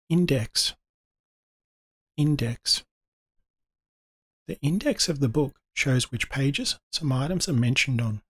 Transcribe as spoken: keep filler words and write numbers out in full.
Index. Index. The index of the book shows which pages some items are mentioned on.